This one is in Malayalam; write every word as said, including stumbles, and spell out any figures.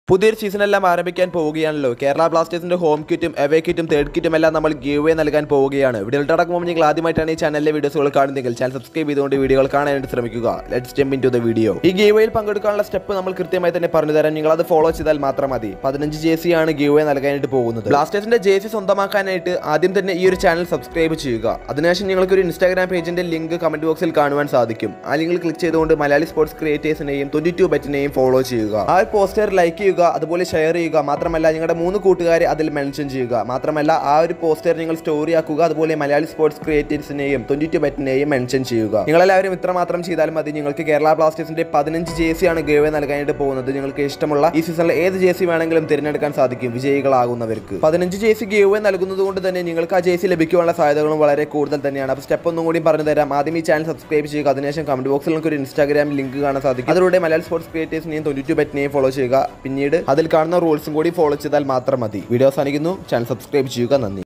പുതിയൊരു സീസണെല്ലാം ആരംഭിക്കാൻ പോവുകയാണല്ലോ. കേരള ബ്ലാസ്റ്റേഴ്സിന്റെ ഹോം കിറ്റും എവേ കിറ്റും തേർഡ് കിറ്റും എല്ലാം നമ്മൾ ഗീവ് അവേ നൽകാൻ പോവുകയാണ്. വീഡിയോ അടക്കുമ്പോൾ നിങ്ങൾ ആദ്യമായിട്ടാണ് ഈ ചാനലിലെ വീഡിയോസുകൾ കാണുന്നതെങ്കിൽ ചാനൽ സബ്സ്ക്രൈബ് ചെയ്തുകൊണ്ട് വീഡിയോകൾ കാണാനായിട്ട് ശ്രമിക്കുക. Let's jump into the video. ഈ ഗീവ് അവേയിൽ പങ്കെടുക്കാനുള്ള സ്റ്റെപ്പ് നമ്മൾ കൃത്യമായി തന്നെ പറഞ്ഞു തരാം. നിങ്ങൾ അത് ഫോളോ ചെയ്താൽ മാത്രം മതി. പതിനഞ്ച് ജേഴ്സി ആണ് ഗീവ് അവേ നൽകാനായിട്ട് പോകുന്നത്. ബ്ലാസ്റ്റേഴ്സിന്റെ ജേഴ്സി സ്വന്തമാക്കാനായിട്ട് ആദ്യം തന്നെ ഈ ഒരു ചാനൽ സബ്സ്ക്രൈബ് ചെയ്യുക. അതിനുശേഷം നിങ്ങൾക്ക് ഒരു ഇൻസ്റ്റാഗ്രാം പേജിന്റെ ലിങ്ക് കമന്റ് ബോക്സിൽ കാണുവാൻ സാധിക്കും. ആ ലിങ്കിൽ ക്ലിക്ക് ചെയ്തുകൊണ്ട് മലയാളി സ്പോർട്സ് ക്രിയേറ്റേഴ്സിനെയും ട്വന്റി ടു ബെറ്റിനെയും ഫോളോ ചെയ്യുക. ആ ഒരു പോസ്റ്റർ ലൈക്ക് ചെയ്യുക, അതുപോലെ ഷെയർ ചെയ്യുക. മാത്രമല്ല നിങ്ങളുടെ മൂന്ന് കൂട്ടുകാരെ അതിൽ മെൻഷൻ ചെയ്യുക. മാത്രമല്ല ആ ഒരു പോസ്റ്റർ നിങ്ങൾ സ്റ്റോറി ആക്കുക. അതുപോലെ മലയാളി സ്പോർട്സ് ക്രിയേറ്റേഴ്സിനെയും ട്വന്റി ടു ബെറ്റിനെയും മെൻഷൻ ചെയ്യുക. നിങ്ങളെല്ലാവരും ഇത്ര മാത്രം ചെയ്താൽ മതി. നിങ്ങൾക്ക് കേരള ബ്ലാസ്റ്റേഴ്സിന്റെ പതിനഞ്ച് ജേഴ്സിയാണ് ഗീവ് അവേ നൽകാനായിട്ട് പോകുന്നത്. നിങ്ങൾക്ക് ഇഷ്ടമുള്ള ഈ സീസണിൽ ഏത് ജേഴ്സി വേണമെങ്കിലും തിരഞ്ഞെടുക്കാൻ സാധിക്കും വിജയികളാകുന്നവർക്ക്. പതിനഞ്ച് ജേഴ്സി ഗീവ് അവേ നൽകുന്നത് കൊണ്ട് തന്നെ നിങ്ങൾക്ക് ആ ജേഴ്സി ലഭിക്കാനുള്ള സാധ്യതകളും വളരെ കൂടുതൽ തന്നെയാണ്. അപ്പോൾ സ്റ്റെപ്പ് ഒന്നും കൂടി പറഞ്ഞു തരാം. ആദ്യം ഈ ചാനൽ സബ്സ്ക്രൈബ് ചെയ്യുക. അതിനുശേഷം കമന്റ് ബോക്സിൽ നിങ്ങൾക്ക് ഒരു ഇൻസ്റ്റാഗ്രാം ലിങ്ക് കാണാൻ സാധിക്കും. അതിലൂടെ മലയാളി സ്പോർട്സ് ക്രിയേറ്റേഴ്സിനെയും ട്വന്റി ടു ബെറ്റിനെയും ഫോളോ ചെയ്യുക. പിന്നീട് അതിൽ കാണുന്ന റൂൾസും കൂടി ഫോളോ ചെയ്താൽ മാത്രം മതി. വീഡിയോ അവസാനിക്കുന്നു. ചാനൽ സബ്സ്ക്രൈബ് ചെയ്യുക. നന്ദി.